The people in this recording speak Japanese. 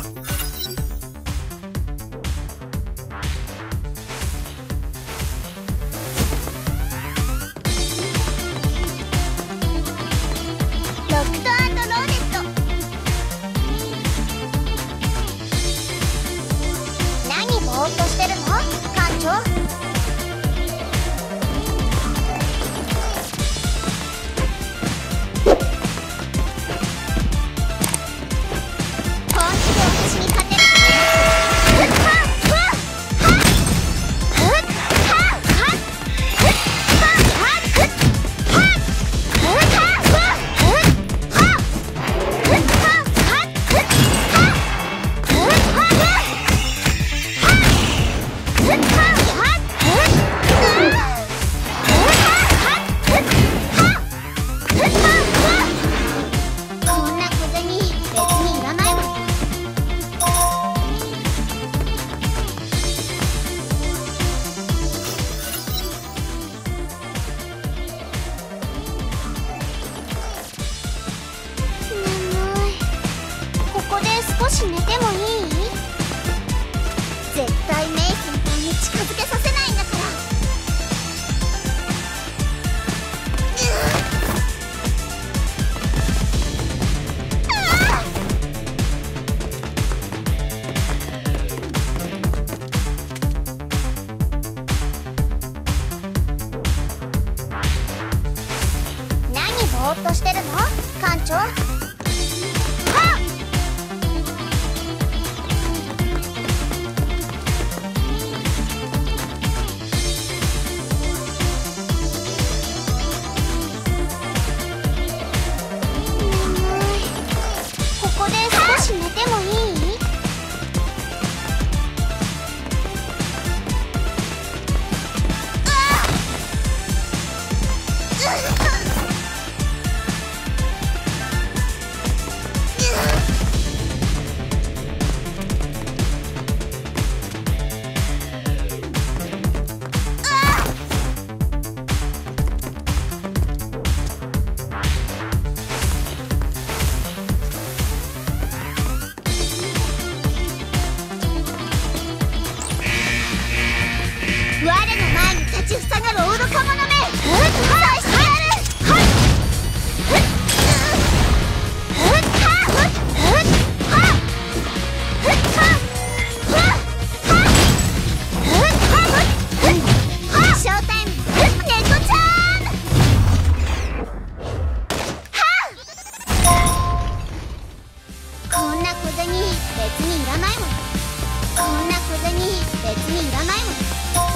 ぼーっとしてるの艦長。少し寝てもいい？絶対メイ先輩に近づけさせないんだから。何ぼーっとしてるの艦長。我の前に立ちふさがる愚か者め、返してやる。ショータイムネコちゃん。こんな小銭別にいらないもん。こんな小銭別にいらないもん。